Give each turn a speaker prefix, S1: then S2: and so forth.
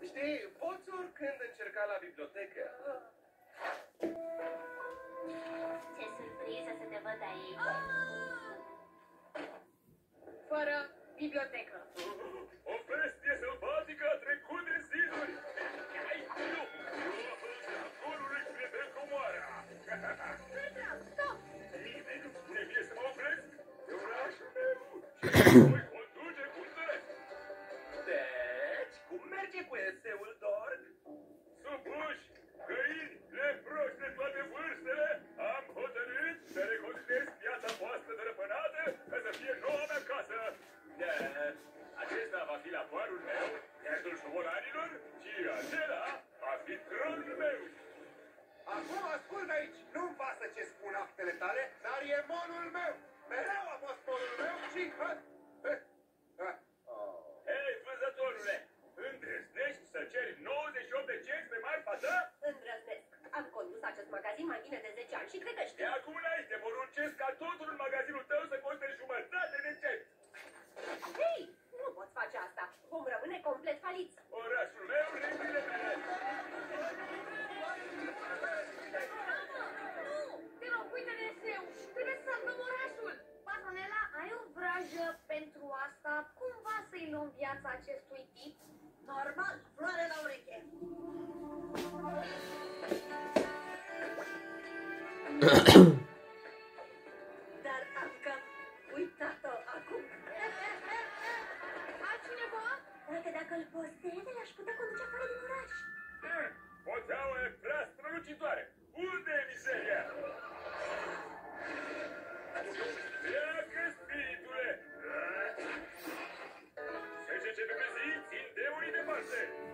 S1: Știi, poți oricând încerca la bibliotecă.
S2: Ce surpriză să te văd aici.
S3: Fără bibliotecă.
S4: O bestie sălbatică a trecut din ziduri. Ai, nu! Acolo își prieten comoara.
S3: Stop!
S4: Nimeni nu spune mie să mă opresc. E orașul meu și voi conduce cum doresc.
S1: Deci, cum merge cu eseul, Dorg?
S4: Supuși, găini, leproși de toate vârstele, am hotărât să reconstruiesc viața voastră dărăpânată ca să fie noua mea casă. Da, acesta va fi lapoarul meu, iardul șobolanilor, și acela va fi tronul meu.
S1: Acum ascult aici. Nu-mi pasă ce spun actele tale, dar e monul meu. Mereu a fost monul meu și...
S4: Hei, vânzătorule, îndrăznești să ceri 98 de cenți pe marfa ta?
S3: Îndrăznesc. Am condus acest magazin mai bine de 10 ani și cred că
S4: De
S3: știi.
S4: acum înainte poruncesc ca totul în magazinul tău să coste jumătate de cent.
S3: Hei, nu poți face asta. Vom rămâne complet faliți.
S4: Orașul meu, regulile mele.
S3: Nu! Te rog, uite-ne eseu. Trebuie să salvăm orașul. Patronela, ai o vrajă pentru asta? Cumva să-i luăm viața acestui tip? Normal, floare la ureche. Dar am cam uitat-o acum. Altcineva? Dacă îl posede, l-aș putea conduce afară din oraș.
S4: Poteaua e prea strălucitoare. Unde e mizeria? Pleacă, spiritule! Sece ce de pe zi, țin demonii departe!